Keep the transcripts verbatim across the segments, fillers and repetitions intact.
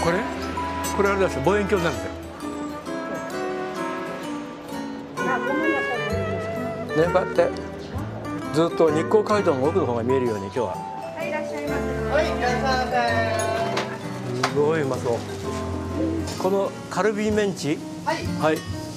これこれあれですよ、望遠鏡なんですよ。ね、こうやってずっと日光街道の奥の方が見えるように今日は。 はい、いらっしゃいませ。 はい、いらっしゃいませ。 すごいうまそう。このカルビメンチ。 はい。 はい。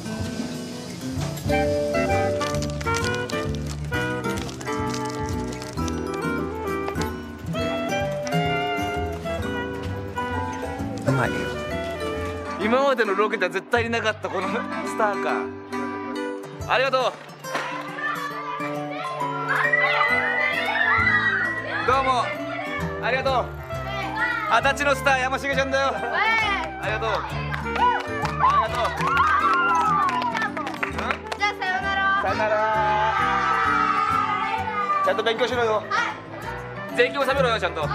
うまいよ。 今までのロケでは絶対になかったこのスターカー。ありがとう。どうもありがとう。足立のスター山重ちゃんだよ。ありがとう。ありがとう。 じゃあさようなら。 さよなら。ちゃんと勉強しろよ。税金を納めろよちゃんと。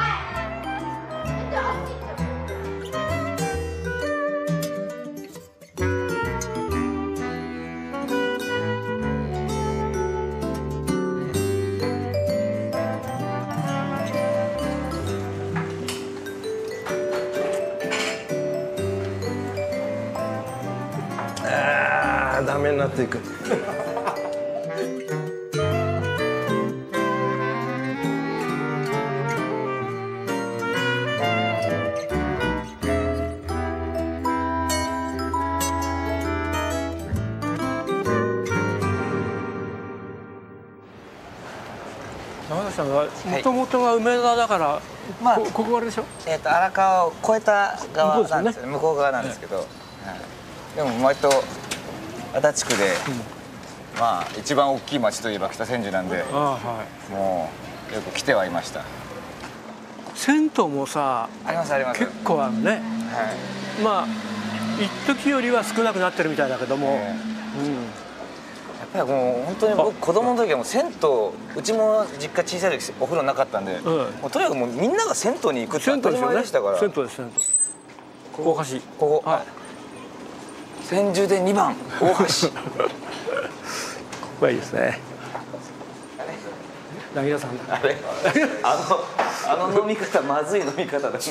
あーダメになっていく。 山崎さんはもともとが梅田だから、 まあこここあれでしょ。 えっと荒川を越えた側なんですよね。向こう側なんですけど、はい、でも割と足立区で、うん、まあ一番大きい町といえば北千住なんで、 あ、はい、 もうよく来てはいました。 銭湯もさ、 ありますあります。 結構あるね。 はい、 まあ一時よりは少なくなってるみたいだけども、 えー、 うん、 やっぱりもう本当に僕子供の時はもう銭湯、うちも実家小さい時お風呂なかったんで、うん、もうとにかくもうみんなが銭湯に行くって当たり前でしたから。 銭湯です銭湯。大橋。 ここ、はい、千住でにばん大橋。ここがいいですね。なぎらさん。 あれ、あのあの飲み方まずい飲み方だな。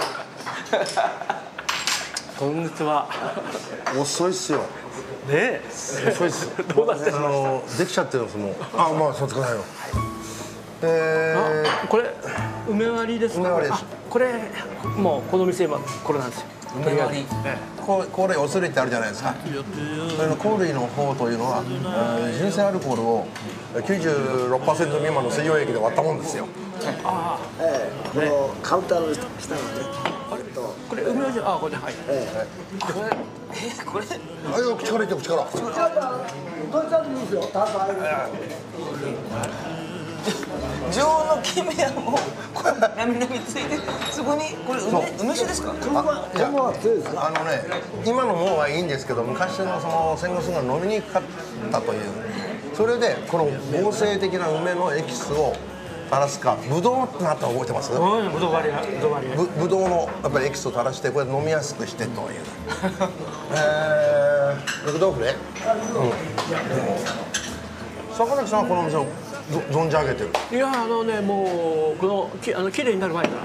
こんにちは。 遅いっすよ。 ねえ。 遅いっす。 どうなってあのできちゃってるんですもう。あ、まあそうつかないよ。えー、これ梅割りですか。 梅割りです。 これもうこの店はこれなんですよ。 梅割り。 ここれおすりってあるじゃないですか。それの香類の方というのは、純正アルコールを きゅうじゅうろくパーセント 未満の水溶液で割ったもんですよ。 ああ、ええ、このカウンターの下のね。 これ梅割り、あ、これはい。 ええ、これ、え、これ。 あ、いや、口からいって口から。 常温のキメヤもこれなみなみついて、そこにこれ梅梅酒ですか？ あ、いや、あのね、今のものはいいんですけど、昔のその戦後すぐ飲みにくかったという。それでこの合成的な梅のエキスを垂らすか、ブドウってなったら覚えてます？ うん、ブドウ割り、ブドウ割り。 ぶブドウのやっぱりエキスを垂らしてこれ飲みやすくしてという。えー、ブドウフレ？うん。坂崎さんはこのお店を存じ上げてる？ いや、あのね、もうこのきあの綺麗になる前から。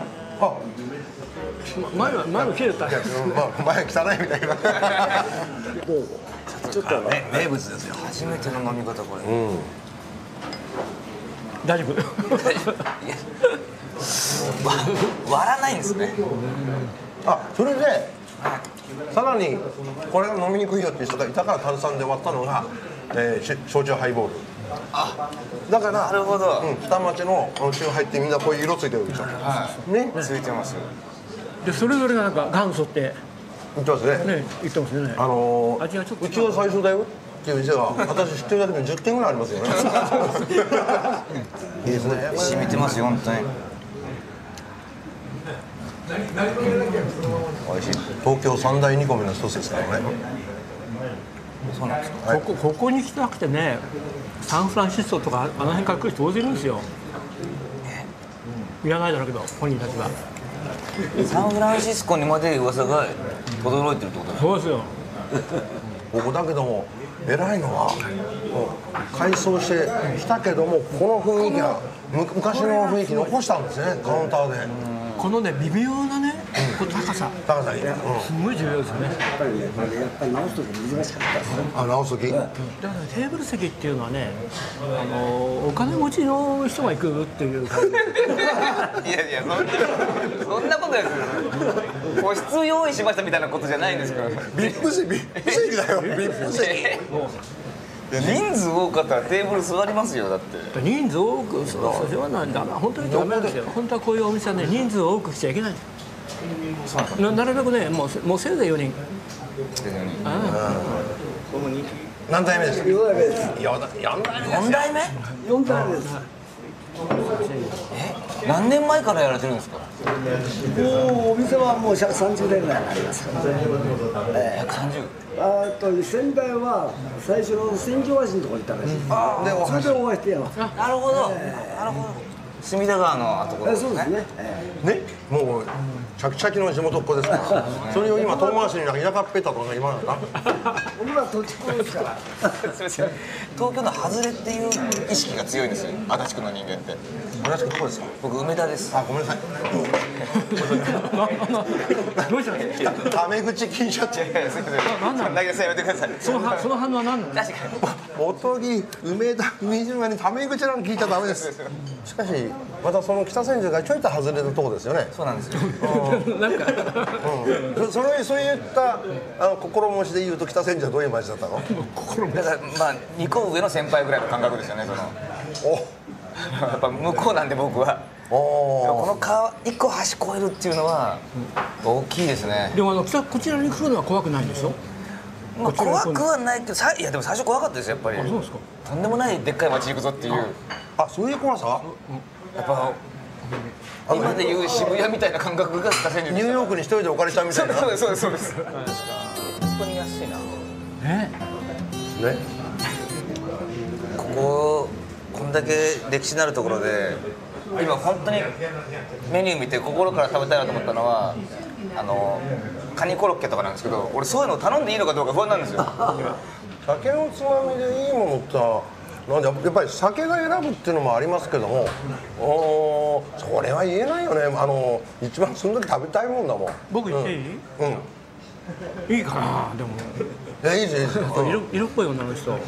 あ、前は前は綺麗だった。 まあ前は汚いみたいな。ちょっとね、名物ですよ。 初めての飲み方これ。 うん。 大丈夫。 割らないんですね。 あ、それでさらにこれが飲みにくいよっていう人がいたから炭酸で割ったのが、えー、焼酎ハイボール。 あ、 だからなるほど。 うん、下町の酒入ってみんなこういう色ついてるでしょ。 はい。 ね、 ついてます。 で、それぞれがなんか元祖って言ってますね。 ね、言ってますね。 あのー、 味がちょっとうちは最初だよっていう店が私知ってるだけでじゅってんぐらいありますよね。いいですね。 染みてますよ本当に。美味しい。 東京三大煮込みの一つですからね。 そうなんですか。 ここここに来たくてね、サンフランシスコとかあの辺から来る人大勢いるんですよ。いらないだろうけど本人たちは。 サンフランシスコにまで噂が轟いてるってことね。 そうですよ。 ここだけども偉いのは改装してきたけどもこの雰囲気は昔の雰囲気残したんですね、カウンターで。 このね微妙なねこの高さ高さに、うん、 すごい重要ですよね。 やっぱりねこれやっぱり直す時難しかったですね。 あ直す時、 だからテーブル席っていうのはね、あのお金持ちの人が行くっていう感じ。 いやいや、そんなそんなことないですよ。個室用意しましたみたいなことじゃないんですから。 ビップ席、ビップ席だよ、ビップ席。 人数多かったらテーブル座りますよ、だって。 人数多く、そうそれはなんだな、本当にダメなんですよ。本当はこういうお店はね、人数を多くしちゃいけない。な, なるべくね、もうもうせいぜいよにん。 何代目ですか？ よん代目です。 よん代目。 よん代目？ よん代目です。 え、何年前からやられてるんですか？ もうお店はもうひゃくさんじゅうねんぐらいになりますからね。 ひゃくさんじゅう。 あと先代は最初の千住大橋のところに行ったらしい。ああ、それでお会いしてやろう。 なるほど。なるほど。隅田川のあところですね。 そうですね。 ね、もうチャキチャキの地元っ子ですから。それを今遠回しになんか田舎っぺったとか今なんだ。 僕ら土地っ子ですから。 すみません。東京の外れっていう意識が強いんですよ。足立区の人間って。 足立区どこですか？ 僕梅田です。 あ、ごめんなさい。 どうしたの？ タメ口聞いちゃって。 すみません。何なんだ？やめてください。 そのその反応は何なの？ 確かに。 おとぎ梅田海島にタメ口なんか聞いちゃダメです。しかしまたその北千住がちょいと外れたとこですよね。 そうなんですよ。 なんか、 うん、それそういったあの心持ちで言うと北千住はどういう街だったの？ 心もだからまあにこ上の先輩ぐらいの感覚ですよね。その。 お。 やっぱ向こうなんで僕は。 おこの川一個橋越えるっていうのは大きいですね。 でもあの北こちらに来るのは怖くないんでしょ？ まあ怖くはないけど、さいやでも最初怖かったですよやっぱり。 そうですか。 とんでもないでっかい町行くぞっていう。 あ、そういう怖さ？ やっぱ今でいう渋谷みたいな感覚が北千住。 ニューヨークに一人で置かれちゃうみたいな。 そうですそうですそうです。本当に安いな。 ね。 ね。 こここんだけ歴史のあるところで。今本当にメニュー見て心から食べたいなと思ったのはあのカニコロッケとかなんですけど、俺そういうの頼んでいいのかどうか不安なんですよ。 酒のつまみでいいものってなんでやっぱり酒が選ぶっていうのもありますけども、おそれは言えないよね。あの一番その時食べたいもんだもん。 僕言っていい？ うん。 いいかな、でも。 いやいいですいいです。 色色っぽい女の人。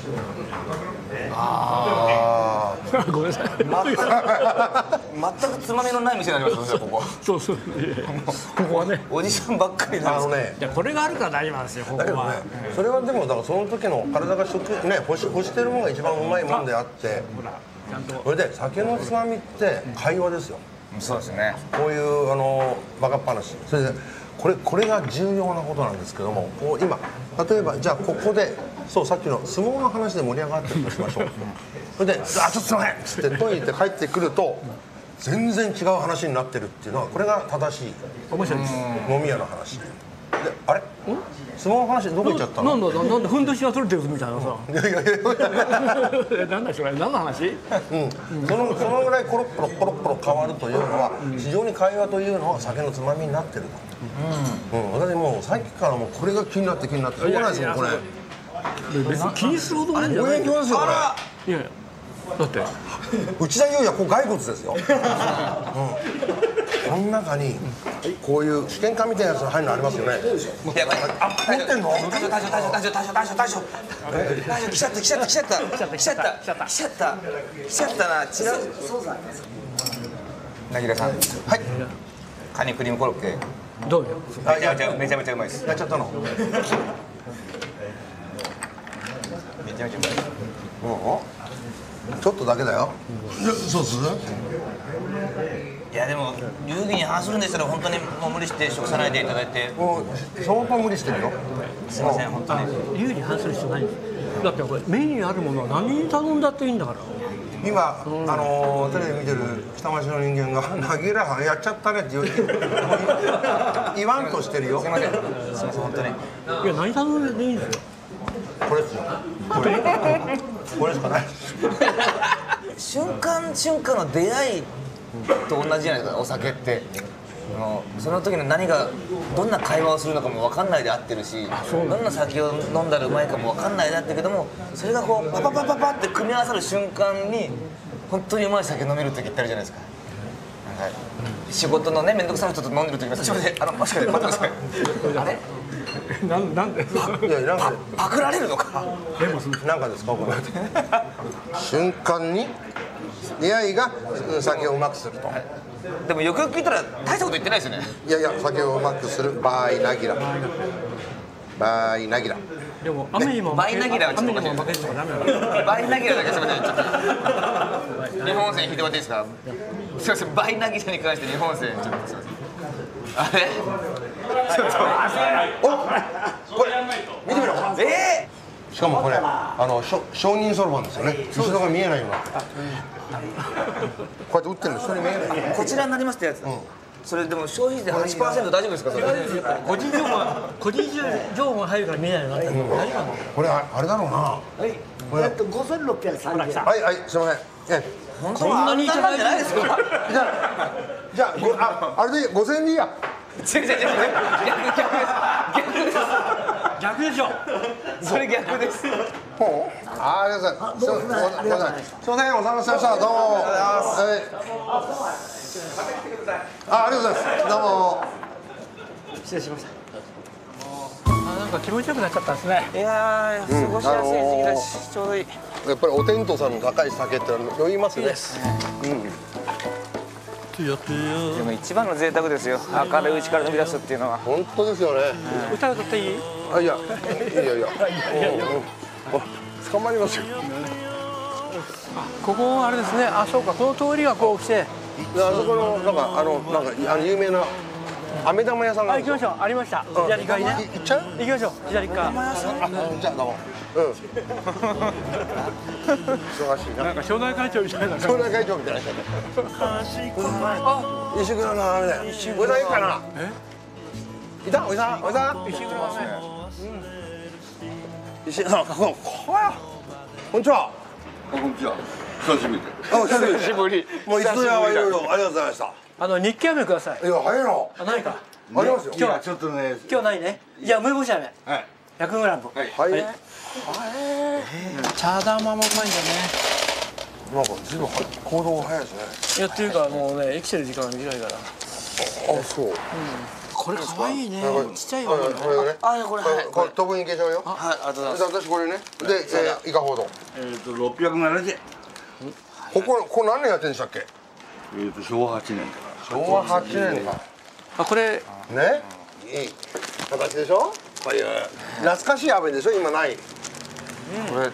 ああ。 ごめんなさい。 全くつまみのない店になりますよここ。 そうそう。ここはね。 おじさんばっかりなんです。 あのね。 いやこれがあるから大丈夫なんですよ。ここだけどねは。、 それはでもだからその時の体が食ね欲し欲してるものが一番うまいもんであって、 ほらちゃんと。 それで酒のつまみって会話ですよ。 そうですね。 こういうあのバカっ話。それでこれこれが重要なことなんですけども、こう今例えばじゃあここでそうさっきの相撲の話で盛り上がってるとしましょう。それで「あちょっとすいません」っつってトイレ行って帰ってくると全然違う話になってるっていうのはこれが正しい面白いです。 飲み屋の話。であれ相撲の話どこ行っちゃったの？ なんだなんだふんどしが取れてるみたいなさ。 いやいやいやなんだそれ何の話？ うん、そのそのぐらいコロッコロコロッコロ変わるというのは非常に会話というのは酒のつまみになってると。うん、私もうさっきからもうこれが気になって気になってしょうがないですもんこれ。 別に気にするほどなんじゃない。 応援来ますよこれ。 いやいやだって内田裕也こう骸骨ですよ。うん、この中にこういう試験管みたいなやつが入るのありますよね。 やばい。 あ、持ってんの？ 大丈夫大丈夫大丈夫大丈夫大丈夫大丈夫大丈夫大丈夫来ちゃった来ちゃった来ちゃった来ちゃった来ちゃった来ちゃった来ちゃったな。違う。なぎらさん。 はい。 カニクリームコロッケ。 どうよ。 あ、 めちゃめちゃめちゃめちゃうまいです。 やっちゃったの。 めちゃめちゃうまい。 もうちょっとだけだよ。いやそうする？ いやでも流儀に反するんでしたら本当にもう無理して食さないでいただいて。 もう相当無理してるよ。 すいません本当に。 理由に反する必要ないんです。だってこれメニューにあるものは何に頼んだっていいんだから。 今、うん、あのー、テレビ見てる北町の人間が「なぎらやっちゃったね」って言う言わんとしてるよ。 すいませんすいません本当に。 いや何頼んでいいんですよ。 これですよ。これこれしかない。 瞬間瞬間の出会いと同じじゃないですかお酒って。その時の何がどんな会話をするのかも分かんないで合ってるし、どんな酒を飲んだらうまいかも分かんないで合ってるけども、それがこうパパパパパって組み合わさる瞬間に本当にうまい酒飲める時ってあるじゃないですか。 仕事のね面倒くさい人と飲んでる時にすいませんあのもしかして待ってくださいあれなんなんでいやなんかパクられるのかなんかですかこれ瞬間に出会いが酒をうまくするとでもよくよく聞いたら大したこと言ってないですよねいやいや酒をうまくする場合なぎら場合なぎらでも雨にもバイナギラはちょっと雨にも負けてもダメだよバイナギラだけすみませんちょっと日本線引いてもらっていいですかすみませんバイナギラに関して日本線ちょっとすみませんあれちょっとおこれ見てみろえしかもこれあのしょ承認そろばんですよね後ろが見えないようなこうやって打ってるの人に見えないー、こちらになりますってやつ、それでも消費税 はちパーセント 大丈夫ですかそれ個人情報が個人情報が入るから見えないようになったの大丈夫なのこれああれだろうなはいえっとごせんろっぴゃくさんじゅうえんはいはいすいませんえ本当はあんなにじゃないですかじゃあじゃあごああれでごせんえんでいいや違う違う違う逆逆です逆でしょそれ逆ですほうあありがとうございますどうもすいませんありがとうございましたすいませんお邪魔しましたどうもはいあありがとうございますどうも失礼しましたあなんか気持ちよくなっちゃったんですねいやー過ごしやすい時期だしちょうどいいやっぱりお天道さんの高い酒ってのは酔いますねでも一番の贅沢ですよ明るいうちから飲み出すっていうのは本当ですよね歌歌っていいあいやいやいやいや捕まりますよここあれですねあそうかこの通りがこう来てであそこのなんかあのなんかあの有名な飴玉屋さんがあるんですよあ行きましょうありました左側にねい行っちゃう行きましょう左側あじゃあどうもうん忙しいななんか町内会長みたいな町内会長みたいな人であ石黒の飴だよおじさんいるかなえいたおじさんおじさん石黒の飴石黒の飴こんにちはこんにちは。久しぶりで。 あ久久しぶりもういつぞやはいろいろありがとうございましたあの日記飴くださいいや早いのあないかありますよ今日はちょっとね。 今日ないねじゃあ梅干し飴はい。 ひゃくグラムはいなんか茶玉もうまいんだね随分行動が早いですねいやっていうかもうね生きてる時間が短いからあそうこれ可愛いねちっちゃいよはいこれがねあこれはいこれ特にいけちゃうよはいありがとうございます私これねでえーイカほどえっと六百七十円。 ここここ何年やってんでしたっけえっと昭和八年か昭和はちねんかあこれねいい形でしょこういう懐かしい飴でしょ今ないこれ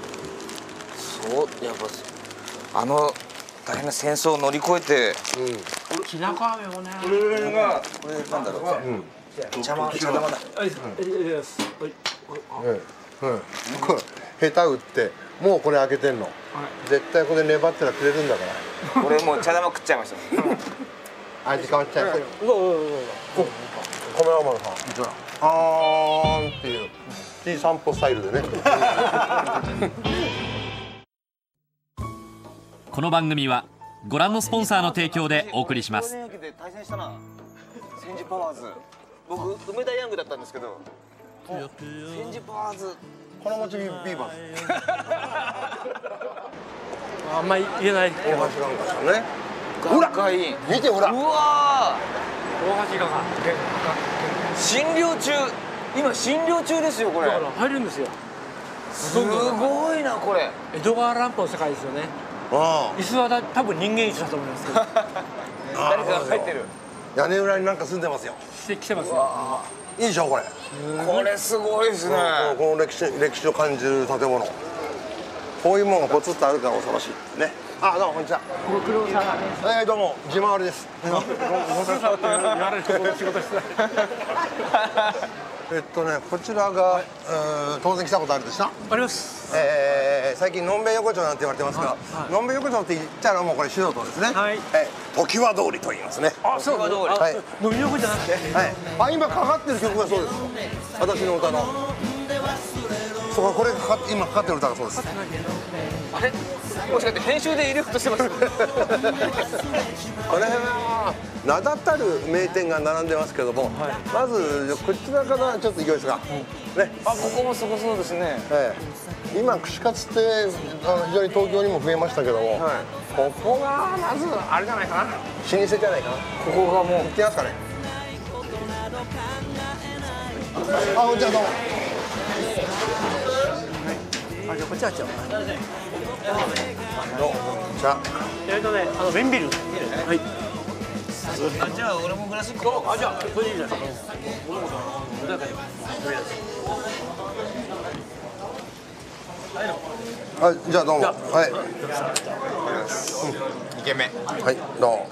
そうやっぱあの大変な戦争を乗り越えてきなこ飴もねな。これがこれなんだろう茶碗茶玉だはいですはいうんうんこれ下手打ってもうこれ開けてんの絶対これ粘ったらくれるんだからこれもう茶玉食っちゃいました味変わっちゃうどうぞどうぞカメラマンさんあーんっていういい散歩スタイルでねこの番組はご覧のスポンサーの提供でお送りします。 ゴールデンウィークで対戦したな千住パワーズ僕梅田ヤングだったんですけど千住パワーズ金持ちビーバーズあんまり言えない大橋なんかさんね学会員見てほらうわ大橋ががー診療中今診療中ですよこれだから入るんですよすごいなこれ江戸川乱歩の世界ですよねあ椅子はだ多分人間椅子だと思いますけど誰かが入ってるあ屋根裏になんか住んでますよしてきてますねいいでしょこれこれすごいですねこの歴史歴史を感じる建物こういうものがポツッとあるから恐ろしいですねあどうもこんにちはご苦労さんえー、どうも自慢ありですご苦労さんって言われるとこの仕事してないえっとねこちらが、えー、当然来たことあるでしょありますえー、最近のんべい横丁なんて言われてますが、のんべい横丁って言ったらもうこれ素人ですねはいえー、常盤通りと言いますねあそう通りはい飲み横じゃなくてはいあ今かかってる曲がそうです私の歌のそうこれかかって今かかってる歌がそうですあれもしかして編集で入れようとしてますこの辺は名だたる名店が並んでますけども、まずこちらからちょっと行きますが、ねあここもすごそうですねええ今串カツってあの非常に東京にも増えましたけども、 ここがまずあれじゃないかな、老舗じゃないかな。 ここがもう行きますかね。あ、こんにちは、どうも。 あ、じゃあこっちあっちゃう。 どうも、じゃあ。 えっとね、あの麺ビル。はい。 あ、じゃあ俺もグラスいっこ。 あ、じゃあこれでいいじゃない。 はい、じゃあどうも。はい。 にけんめ。 はい、どうも。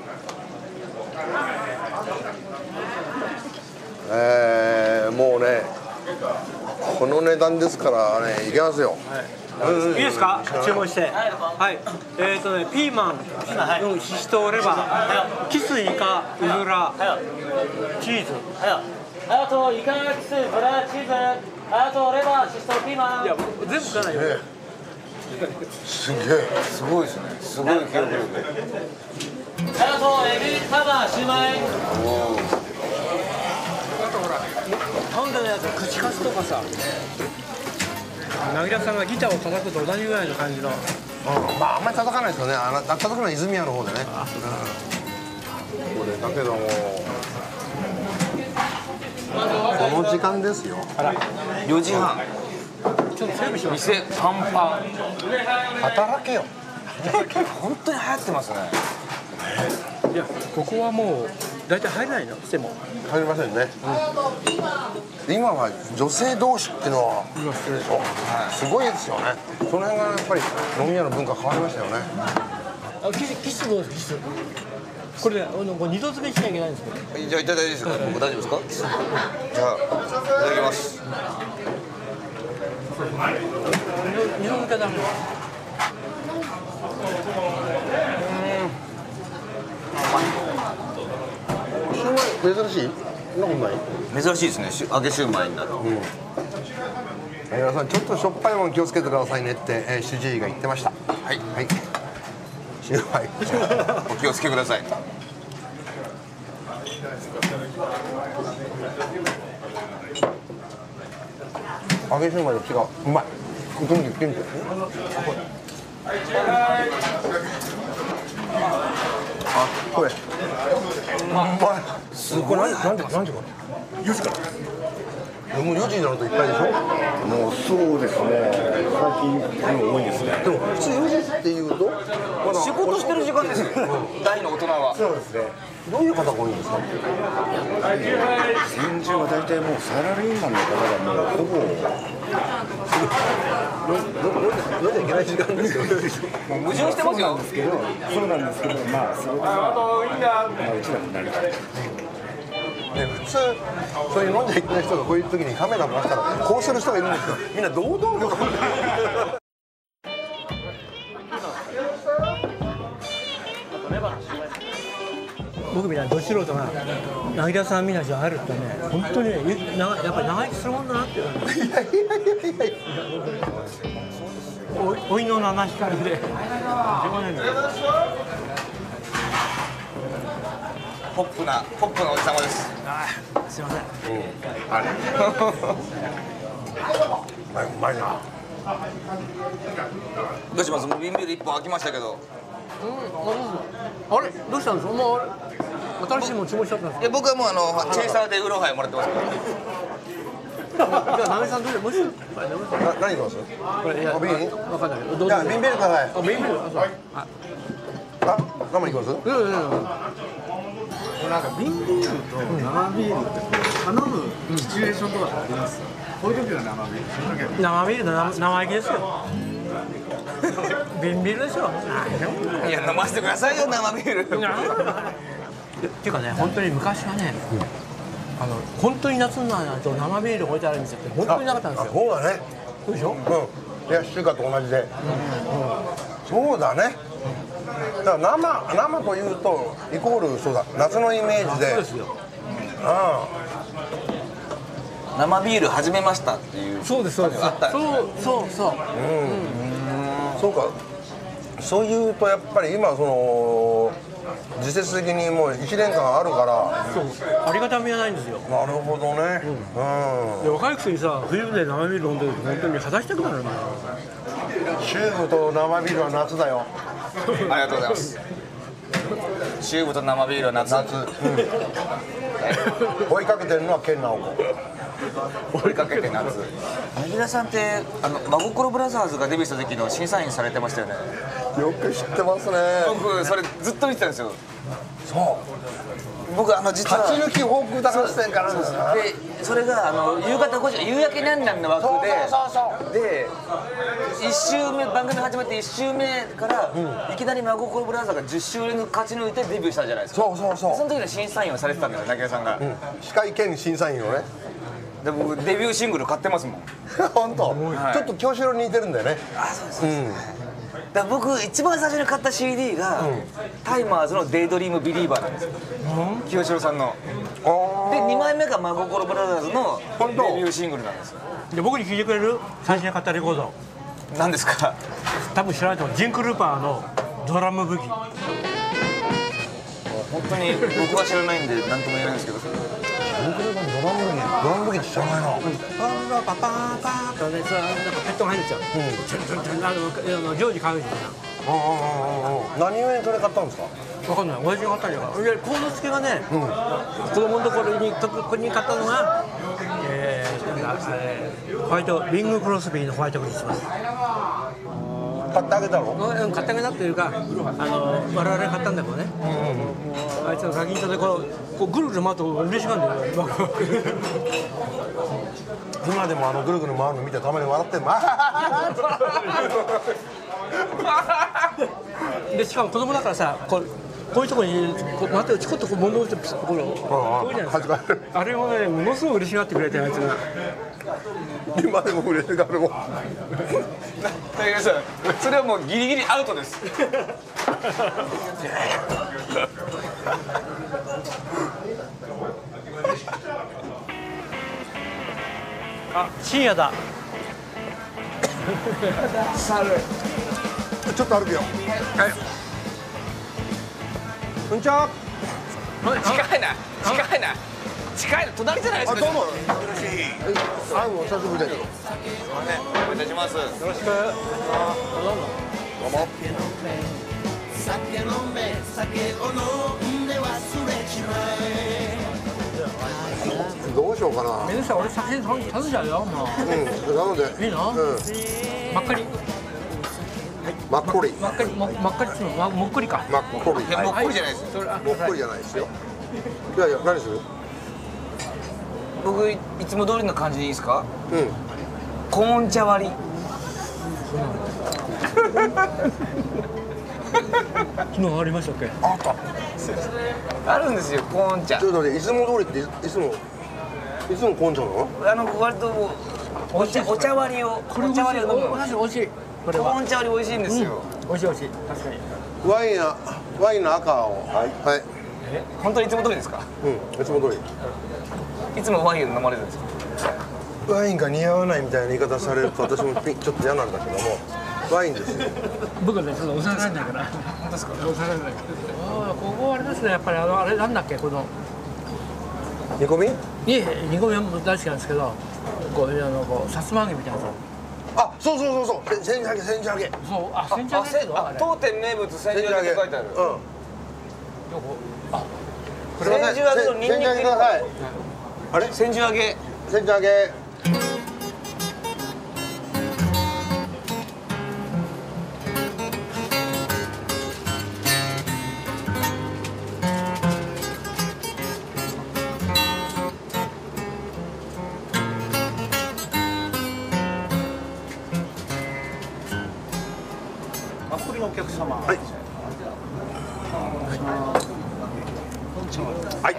えー、もうね、この値段ですからね、いけますよ。 いいですか、注文して。はい。えっとね、ピーマン、うん、ししとうレバー、キスイカ、うずら、チーズ。 あとイカ、キス、ブラ、チーズ、あとレバー、ししとう、ピーマン。 いや、全部かないよ。 すげえ。 すごいですね。すごい記憶力。 あとエビ、カバ、シューマイ。 パンダのやつは口かすとかさ、なぎらさんがギターを叩くと同じぐらいの感じの。 うん、まああんまり叩かないですよね。あの叩くのは泉屋の方でね。うん、これだけどもこの時間ですよ。 よじはん。 ちょっと整備します。 店パンパン。 働けよ。 本当に流行ってますね。 いや、ここはもう大体入れないのしても。 入りませんね。うん、今は女性同士っていうのは今してるでしょ。 はい、すごいですよね。その辺がやっぱり飲み屋の文化変わりましたよね。 あ、キス、キスどうですか、キス。これね、あの、これ二度漬けしなきゃいけないんですけど。 じゃあいただいていいですか。僕大丈夫ですか。じゃあいただきます。 二度漬けダメ。 シューマイ珍しい？そんなことない？ 珍しいですね。し揚げシューマイになる。 うん。皆さんちょっとしょっぱいもの気をつけてくださいねって、えー、主治医が言ってました。 はいはい。シューマイ。 お気をつけください。 揚げシューマイと違う。うまい。とにかく元気。あ、これ。うまい。すごい。これ何時何時から？よじから。もうよじになるといっぱいでしょ。 もうそうですね。最近多いですね。 でも普通よじっていうとまだ仕事してる時間ですよ。大の大人は。 そうですね。 どういう方が多いんですか。 先住は大体もうサラリーマンの方がもうほぼ飲んじゃいけない時間ですよ。 もう矛盾してますよ。 ですけど、そうなんですけど、まあそれでまあうちだとなる。 ね、普通そういう飲んじゃいけない人がこういう時にカメラ回したらこうする人がいるんですけど、みんな堂々と。 僕みたいなど素人がなぎらさんみなしを入るとね、本当にね、なやっぱり長生きするもんだなって。いやいやいやいやいや。おおいの七光で。 ポップなポップなおじさまです。 あ、すいません。 あれ。うまいうまいな。 どうします。もう瓶ビール一本開きましたけど。 うん、あれどうしたんですか。もう新しいもの注文しちゃったんですか。 いや僕はもうあのチェイサーでウーロンハイもらってますから。 じゃあなぎさんどうでもし。 な何します？ これいやあ瓶？ わかんない。どうじゃあ瓶ビールください。 あ、瓶ビール。あ、そう。あ、 あ、生いきます？ うんうんうん。 なんか瓶ビールと生ビールって頼むシチュエーションとかあります？こういう時は生ビール。 生ビールの生生意気ですよ。瓶ビールでしょ。 いや飲ませてくださいよ生ビール。 っていうかね、本当に昔はね、あの本当に夏になると生ビール置いてあるんですよって本当になかったんですよ。 そうだね。 そうでしょ。 うん。冷やし中華と同じで。そうだね。だから生生というとイコールそうだ夏のイメージで。 そうですよ。 あ生ビール始めましたっていう。 そうですそうです。 あったんですね。 そうそうそう。 あ、うん。そうか。そういうとやっぱり今その時節的にもういちねんかんあるから。 そう。ありがたみはないんですよ。 なるほどね。うん。 で若いくせにさ、冬で生ビール飲んでると本当に肌したくなるんだよ。 シューブと生ビールは夏だよ。 ありがとうございます。チューブと生ビールは夏。 夏、うん、追いかけてるのは健直子。 追いかけて夏。柳田さんってあの真心ブラザーズがデビューした時の審査員されてましたよね。 よく知ってますね。 僕それずっと見てたんですよ。 そう僕あの実は勝ち抜きフォーク歌合戦からですね。 でそれがあの夕方ごじ夕焼けにゃんにゃんの枠ででいっ週目番組始まっていっ週目から、うん、いきなり真心ブラザーがじゅっ週連続勝ち抜いてデビューしたじゃないですか。 そうそうそう。 その時の審査員をされてたんだよ柳田さんが、うん、 司会兼審査員をね。 で僕デビューシングル買ってますもん。 本当、 はい、 ちょっと京志郎に似てるんだよね。 あ、そうです、うんだ僕一番最初に買った シーディー が、うん、タイマーズの「デイドリームビリーバー」なんですよ、うん、清志郎さんの。でにまいめが真心ブラザーズのデビューシングルなんですよ。 で僕に聞いてくれる最初に買ったレコード何ですか？ 多分知らないと思う。ジンク・ルーパーのドラム武器。 本当に僕は知らないんで何とも言えないんですけど。 ジンク・ルーパーのドラム武器ドラム武器って知らないな。 パパパーパーとね、それなんかペットが入るんですよ。あのジョージ川口みたいな。 何故にそれ買ったんですか？ わかんない。親父が買ったんじゃないか。いや、幸之助がね、子供のところに特に買ったのが、えー、ホワイトリング・クロスビーのホワイトクリスマス。 買ってあげたの？ うん、買ってあげたっていうか、あの我々買ったんだけどね。あいつの先にいたでこうこうぐるぐる回ると嬉しがるんだよ。 今でもあのぐるぐる回るの見てたまに笑ってんの。 でしかも子供だからさ、こうこういうところにこう待ってちょこっとこう物置いてところこういうじゃないですか。あれをねものすごく嬉しがってくれてあいつが。 今でも嬉しがるもん。 それはもうギリギリアウトです。 あ、深夜だ。 ちょっと歩くよ。はい。こんにちは。 近いな、近いな、近いな、隣じゃないですか。 あ、どうも。あ、もう久しぶりだけど。 すみません、お願いいたします。よろしく。どうも。 どうも。どうしようかな。 めんどくさい、俺先に食べちゃうよ、もう。 うん、なので。 いいの？うん。真っ赤り。 マッコリ。 真っ赤り、真っ赤りっていうのはもっこりか。 マッコリ。 もっこりじゃないです。 もっこりじゃないですよ。いやいや、何する？ 僕いつも通りの感じでいいですか？ うん。 コーン茶割り。 昨日ありましたっけ？ あった。 あるんですよ、コーン茶。 ちょっとね、いつも通りっていつもいつもコーン茶なの？ あの割とお茶お茶割りをこれお茶割りを飲む。 美味しい。 コーン茶割り美味しいんですよ。 美味しい美味しい。確かに。 ワインやワインの赤を。はい。はい。 え、本当にいつも通りですか？ うん、いつも通り。 いつもワイン飲まれるんですか？ ワインが似合わないみたいな言い方されると私もちょっと嫌なんだけども、ワインですよ。 僕はね、ちょっと抑えられないから。 本当ですか？ 抑えられない。ああ、ここあれですね、やっぱりあのあれなんだっけ、この。 煮込み？ いえ、煮込みも大好きなんですけど、こうあのこうさつま揚げみたいな。 あ、そうそうそうそう、千じ揚げ千じ揚げ。 そう、あ、千じ揚げっての？ あ、当店名物千じ揚げって書いてある。 うん。 あ、 千じ揚げのニンニク。 千じ揚げください。あれ？ 千じ揚げ。 千じ揚げ。 マッコリのお客様。 はい。はい。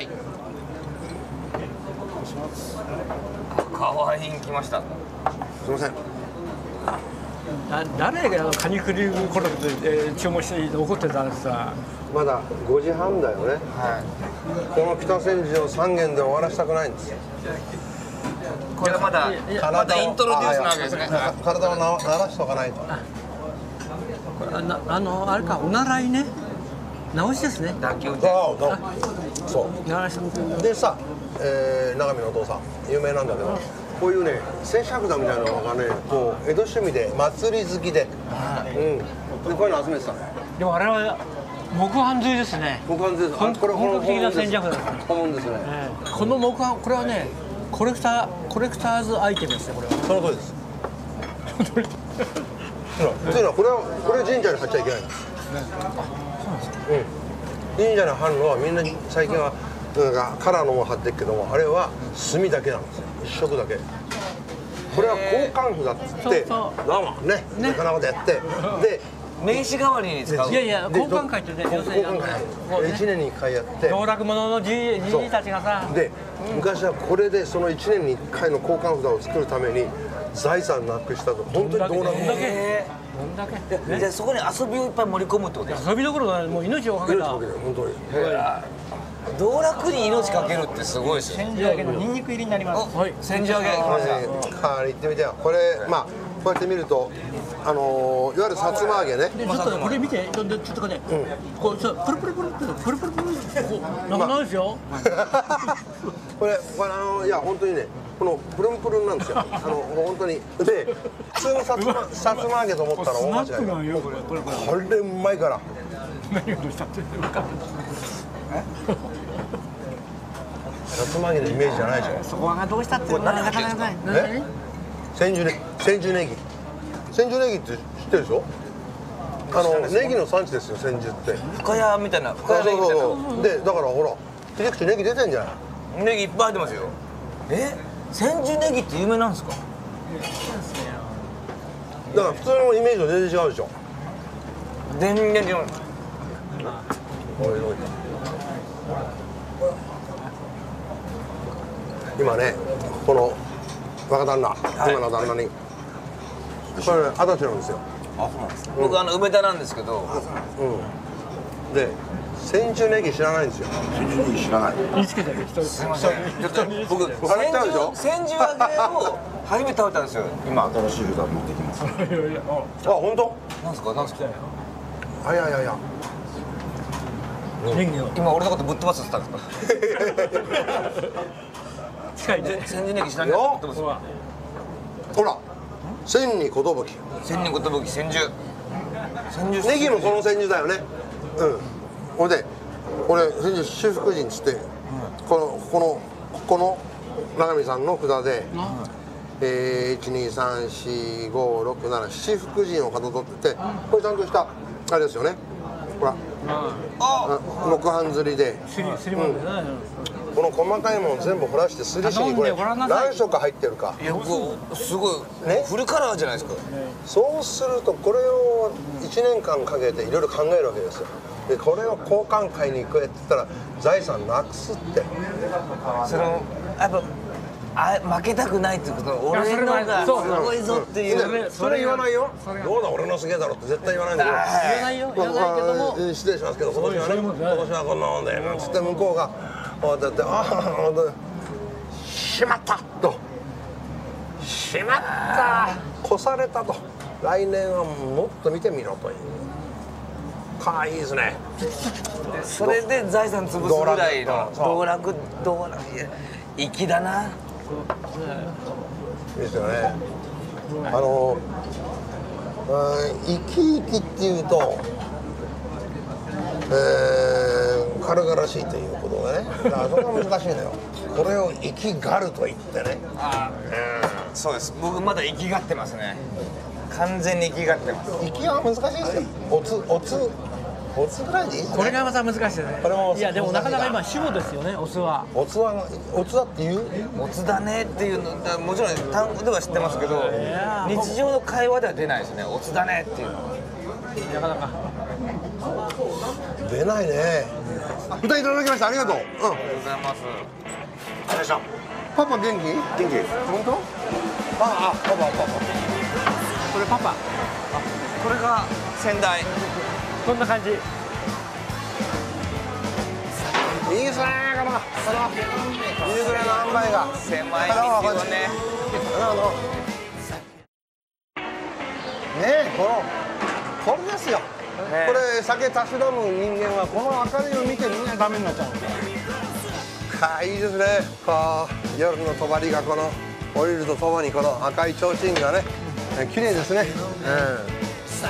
可愛いん来ました。 すみません。 だ誰があのカニクリームコロッケで、えー、注文して怒ってたんですか？ まだごじはんだよね。 はい。 この北千住を三軒で終わらせたくないんですよ。 これがまだまだイントロデュースなわけですね。 体をな慣らしとかないと。 あなあのあれか、お習いね。直しですね。 妥協で。 そうそう。 習いしてでさ、えー、長見のお父さん有名なんだけど、 こういうね千尺田みたいなのがねこう江戸趣味で祭り好きで、うんでこういうの集めてたの。 でもあれは木版釣りですね。 木版です。 本格的な千尺田です。 本物ですね。 この木版これはねコレクターコレクターズアイテムですねこれは。 その通りです。というのはこれはこれ神社に貼っちゃいけないんです。うん。神社に貼るのはみんな最近はなんかカラーのも貼ってるけどもあれは墨だけなんですよ。一色だけ。これは交換札っつってどうもねなかなかでやってで。 名刺代わりに使う。 いやいや交換会ってね要するにあのいちねんにいっかいやって道楽者のじじじたちがさで昔はこれでそのいちねんにいっかいの交換札を作るために財産なくしたと本当に道楽どんだけどんだけじゃあそこに遊びをいっぱい盛り込むってことですか。 遊びどころがもう命をかけた本当に道楽に命かけるってすごいですよ。 千住揚げのニンニク入りになります。 はい。千住揚げ。 これね行ってみてよこれまあこうやって見るとあのー、いわゆるさつま揚げねでちょっとこれ見てちょっとちょっとね、うん、こうちょプルプルプルプルプルプルプルこうなかなかですよ。 これこれあのいや本当にねこのプルンプルンなんですよ。あのもう本当にで普通のさつまさつま揚げと思ったら大間違い。これうまいから。 何をどうしたって分かる。 さつま揚げのイメージじゃないでしょ。 そこがどうしたってなかなかない。 え？千住ね千住ネギ。千住ネギって知ってるでしょ。あのネギの産地ですよ千住って。 深谷みたいな。深谷ネギみたいな。 そうそうそう。でだからほら切り口ネギ出てんじゃない。 ネギいっぱい入ってますよ。え？千住ネギって有名なんですか。 だから普通のイメージと全然違うでしょ。 全然違う。 おいおい今ねこの若旦那、はい、今の旦那にこれ二十歳なんですよ。 あ、そうなんですか。僕あの梅田なんですけど、 うん、で千住ネギ知らないんですよ。 千住ネギ知らない。 言いつけてる人すみません。僕千住千住揚げを初めて食べたんですよ。今新しい札持ってきます。 あ、本当？ なんですかなんですか。 あいやいやいや。 今俺のことぶっ飛ばすって言ったんですか。 近いね。 千住ネギ知らないよ。 ほら、千に寿。 千に寿千住。千住。 ネギもこの千住だよね。うん。ほんで、これ千住七福神っつって、このこのここの永見さんの札で、ええ一二三四五六七七福神をかたどってて、これちゃんとしたあれですよね。ほら。あ、木版釣りで。 すりすりもんですね。 この細かいもの全部掘らしてすりしにこれ何色入ってるか。 いやすごいねフルカラーじゃないですか。 そうするとこれをいちねんかんかけていろいろ考えるわけですよ。でこれを交換会に行くって言ったら財産なくすって。 そのやっぱあ負けたくないってこと俺のがすごいぞっていう。 それ言わないよ。どうだ俺のすげえだろって絶対言わないんだけど。 言わないよ言わないけども失礼しますけど今年はね今年はこんなもんでなんつって向こうがこうやってああしまったとしまった越されたと来年はもっと見てみろという。かわいいですね。 それで財産潰すぐらいの道楽道楽粋だな。 いいですよね。あの生き生きっていうと、えー、軽々しいということでね。だからそれが難しいのよ。これを生きがると言ってね。 ああ、うん、そうです。僕まだ生きがってますね。完全に生きがってます。 生きは難しいですよ。おつおつおつぐらいでいいですね。 これがまた難しいですね。 これもいやでもなかなか今主語ですよね。おつは。 おつはおつだって言う？ おつだねっていうのだもちろん単語では知ってますけど、日常の会話では出ないですね。おつだねっていうのは。 なかなか出ないね。歌いただきましたありがとう。うん。ありがとうございます。 よいしょ。パパ元気？元気。本当？ああパパパパ。 これパパ。 これが先代。 こんな感じ。いいですねこのこの夕暮れの塩梅が狭い道をね。 ねえこのこれですよ。ね、これ酒たしなむ人間はこの明かりを見てみんなダメになっちゃうんだ。かいいですね。こう夜の帳がこの降りるとともにこの赤い提灯がね、綺麗ですね。うん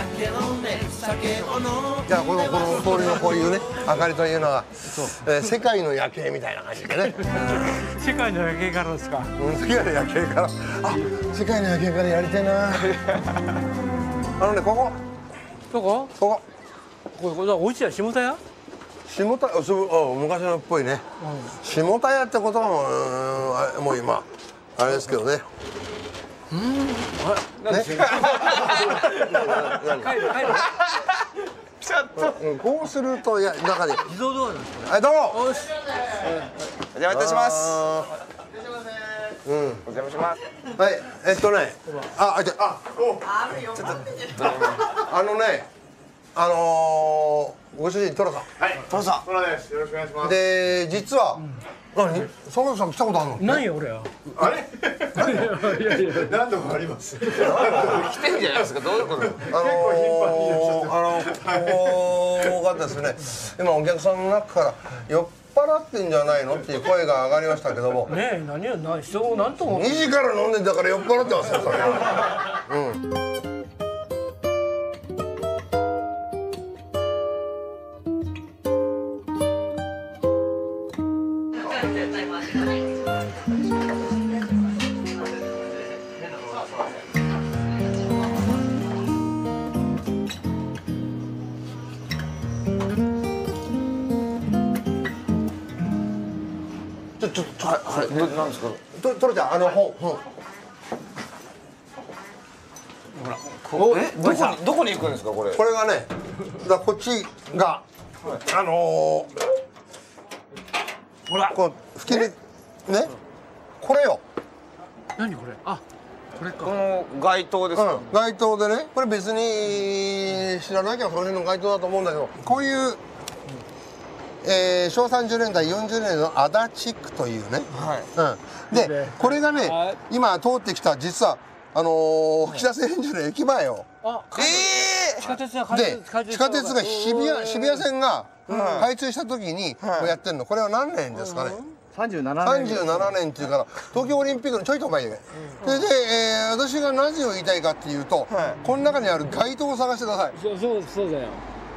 じゃあこのこの通りのこういうね明かりというのは、えー、世界の夜景みたいな感じでね。 世界の夜景からですか。 うん、世界の夜景から、あ、世界の夜景からやりたいな。あのね、ここ。 どこ？ ここ。 これこれお家は下田屋？ 下田、あ、そう、あ、昔のっぽいね。うん、下田屋ってことはもう、もう今あれですけどね。うん、あれ、ね、帰る帰る。ちょっと、うん、こうするとや中に自動ドアなんですか。 はい、どうも。 お邪魔いたします。 うん、お邪魔します。 はい、えっとね、あ、あ、じゃ、あ、お、ちょっと、あのね、あのー、ご主人トラさん。 はい、 トラさん。 トラです。よろしくお願いします。 で、実は、何、坂口さん来たことあるの？ ないよ俺は。 あれ？いやいや、何度もあります。 来てるじゃないですか。どういうこと？ あのー、あのここがですね、今お客さんの中から酔っ払ってんじゃないのっていう声が上がりましたけども。 ねえ、何を何人を何とも。 にじから飲んでんだから酔っ払ってますよそれ。うん。ちょちょちょ、はいはい、なんですか。と、とろちゃん、あの本、本。 ほら、え、どこに、どこに行くんですか、これ。 これがね、だ、こっちが、あのー。ほら、こう、吹き抜、ね。これよ。 何これ。あ、これか。 この街灯ですか。 うん、街灯でね、これ別に知らなきゃその辺の街灯だと思うんだけど、こういう。えー、昭和さんじゅうねんだいよんじゅうねんの足立区というね、はい、うん、でこれがね、はい、今通ってきた実はあのー、岸田製塩所の駅前を、 あ、 えー、 地下鉄がで地下鉄が日比谷渋谷線が開通した時にやってるの。これは何年ですかね。 さんじゅうななねん。 さんじゅうななねんっていうから東京オリンピックのちょいと前で、それで、えー、私が何を言いたいかっていうと、はい、この中にある街灯を探してください。 そうそうそうだよ。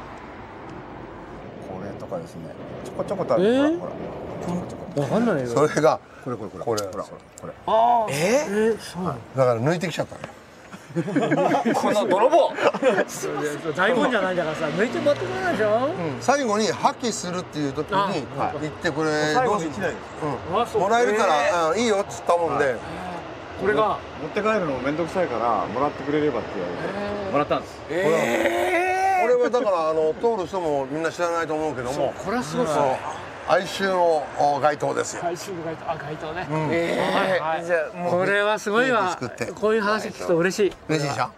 とかですね。ちょこちょことある。 えー、 ほら。 わかんないよ。 それがこれこれこれこれほらこれ。 ああ。 えー、えー、そう。 だから抜いてきちゃったの。 この泥棒。 大根じゃないんだからさ、抜いてもらってくれないでしょ。うん、 最後に破棄するっていう時に行ってこれどうする？うん。もらえるからいいよっつったもんで。 これが持って帰るのめんどくさいからもらってくれればって言われてもらったんです。 ええ。 これはだからあの通る人もみんな知らないと思うけども、 これはすごいですね。 哀愁の街灯ですよ。 哀愁の街灯、あ、街灯ね。 ええ。じゃあもうこれはすごいわ。こういう話聞くと嬉しい。 嬉しいでしょ。 うん。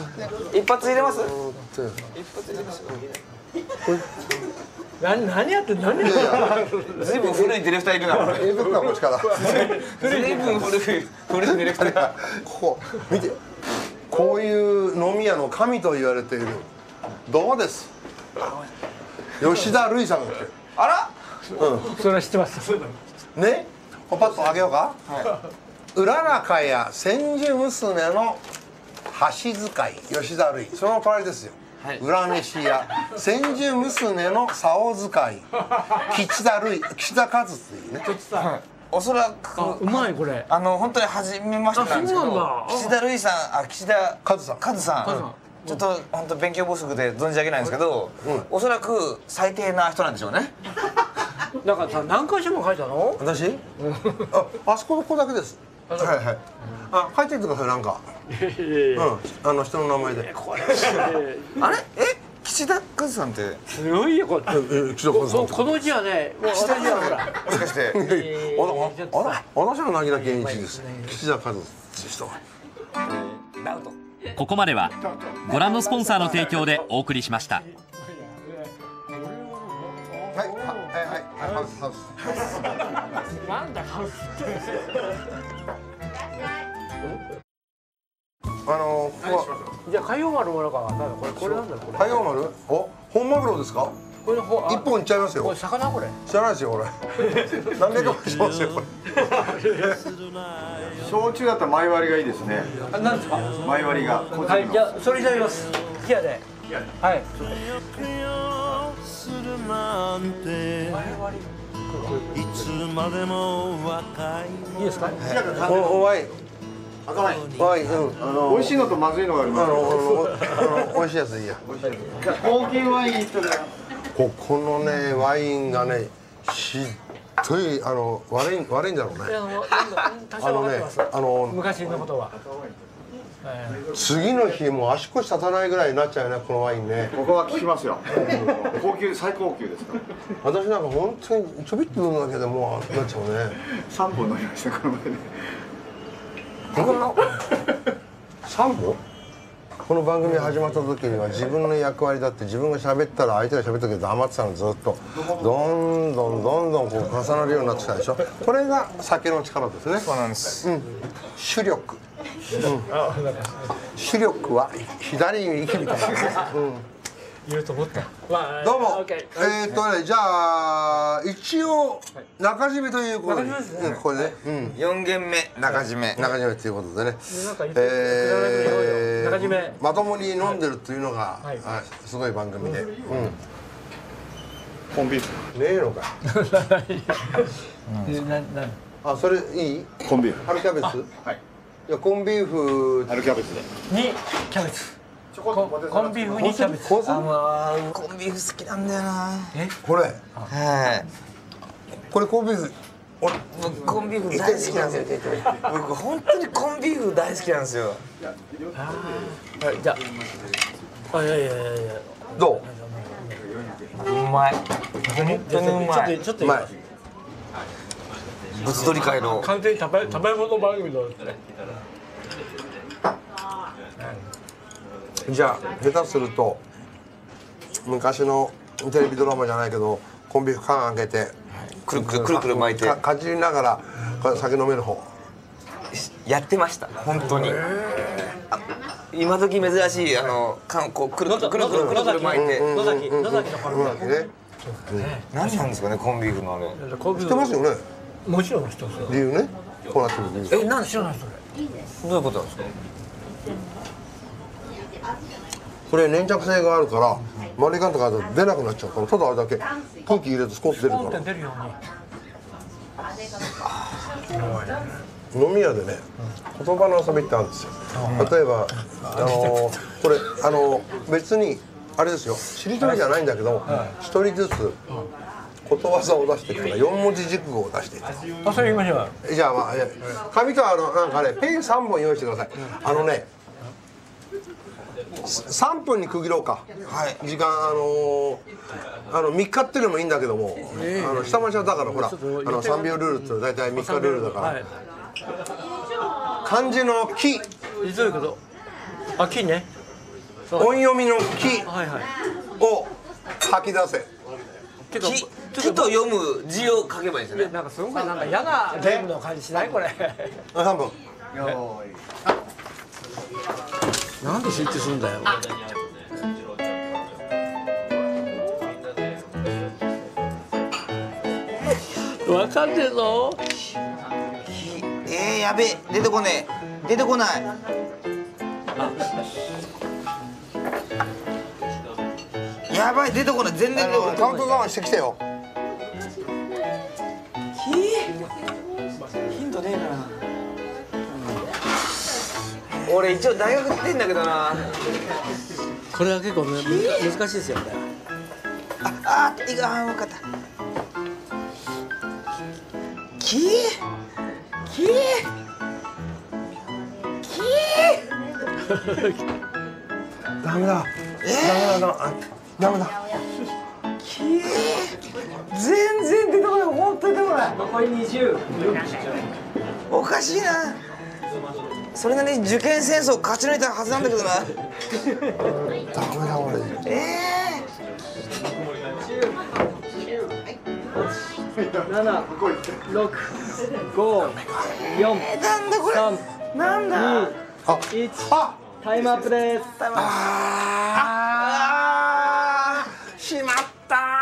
一発入れます？一発入れます。 何何やって何？ずいぶん古いディレクターいるな。 えどっかこっちから。 ずいぶん古い古いディレクター。 ここ見て。こういう飲み屋の神と言われているどうです。吉田類さんが来てる。 あら？ うん。それは知ってます。 ね？パパッとあげようか。はい。うららかや千住娘の箸使い吉田類、その隣ですよ。はい、浦西屋千住娘の竿使い吉田類、岸田和っていうね。 はい、おそらくうまいこれ。 あの本当に初めましてなんですけど、岸田類さん、あ、岸田和さん、 和さん、ちょっと本当勉強不足で存じ上げないんですけど、うん、おそらく最低な人なんでしょうね。 だからさ、何回しても書いたの？ 私？あ、あそこの子だけです。はいはい。あ、書いてってくださいなんか。うん、あの人の名前で。 あれ？え？岸田和さんってすごいよこれ。 岸田和さん。 この字はね、もう私はほら。 もしかして。 あら、私は凪田健一です。岸田和って人は。 ダウト。 ここまではご覧のスポンサーの提供でお送りしました。 はいはいはいハウスハウス。 なんだハウスって。 あのじゃあ海洋丸もらうか。これこれなんだこれ。 海洋丸？お、本マグロですか？ これの方一本いっちゃいますよ。 これ魚これ知らないですよ俺。何でかもしれませんよこれ。 焼酎だったら前割りがいいですね。 あ、なんですか。 前割りがはい、じゃあそれいただきます。キアで。はい。いいですか。 おおワイン。 赤ワイン。 ワイン、うん、あの美味しいのとまずいのがあります。 あのあのあの美味しいやつでいいや。 高級ワインとか。 ここのねワインがねひどいあの悪い悪いんだろうね。 あの多少分かってます。 あの昔のことは。 次の日もう足腰立たないぐらいになっちゃうねこのワインね。 ここは効きますよ。高級最高級ですから。 私なんか本当にちょびっと飲むだけでもうなっちゃうね。 三本飲みましたこの前で。 この三本？この番組始まった時には自分の役割だって自分が喋ったら相手が喋ったけど黙ってたのずっとどんどんどんどんこう重なるようになってきたでしょ。これが酒の力ですね。 そうなんです。 うん。主力。うん、主力は左に行きみたいなね。うん。 言うと思った。 どうも。えーっとねじゃあ一応中締めということで、うんこれね。うん。 四軒目中締め。 中締めということでね。 なんか言ってえ中締めー、まともに飲んでるというのが、 はいあすごい番組で。うん。 コンビーフ。 ねえのか。 ななあそれいい？ コンビーフ。 春キャベツ？ はい。 いやコンビーフ。 春キャベツで。 にキャベツ。 ちょこっコとポテサラコンビーフにキャベツ。 コンソあもうコンビーフ好きなんだよな。 これはい。 これコンビーフ。俺僕コンビーフ大好きなんですよ。僕本当にコンビーフ大好きなんですよ。 はいじゃあ。あいやいやいやいや。 どう？ うまい。本当にうまい。 ちょっとうまい。 物取り会の。 完全に食べ食べ物番組の。 じゃあ下手すると昔のテレビドラマじゃないけどコンビーフ缶開けてくるくるくるくる巻いてかかじりながらこれ酒飲める方。 やってました本当に。あ今時珍しいあの缶こうくるくるくるくるくるくる巻いて。 野崎野崎のうまいね。 何なんですかねコンビーフのあれ。 コンビーフ知ってますよね。 もちろん知ってますよ。 理由ね。こうなってる理由。 えなんで知らないそれ。 どういうことなんですか。 これ粘着性があるからマリカンとかだと出なくなっちゃうからただあれだけ空気入れるとスコッと出るポンからって出るよ飲み屋でね言葉の遊びってあるんですよ。例えばあのこれあの別にあれですよしりとりじゃないんだけど一人ずつことわざを出してからよん文字熟語を出していってに。あそれ言いましょう。 じゃあまあえ紙とあのなんかねペンさんぼん用意してください。あのねさんぷんに区切ろうか、はい、時間あのー、あのみっかっていうのもいいんだけども、えー、あの下町はだからほらあのさんびょうルールって大体みっかルールだから、はい、漢字の「き」 どういうことあきね音読みの「き」を吐き出せ。 ききと読む字を書けばいいですよね。 なんかすごいなんか嫌なゲームの感じしないこれ。 さんぷん。 なんで集中するんだよ。わかんねえぞ。 えー、やべえ出てこねえ出てこない。やばい出てこない全然出てこない。 カウントダウンしてきてよ。 ヒントねえな。俺一応大学行ってんだけどな。 これは結構ね難しいですよね。 ああいいか分かった。きききダメだ。ダメだダメだ。 き全然出てこない本当に出てこない。 残りにじゅう。 おかしいな。それなりに受験戦争勝ち抜いたはずなんだけどな。 ダメだ俺。 ええー。七、六、五、四、 なんだこれ。 三、 なんだ。 二、一。タイムアップです。 ああ。しまった。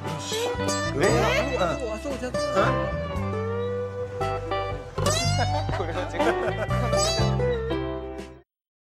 えあそうじゃん。 これは違う。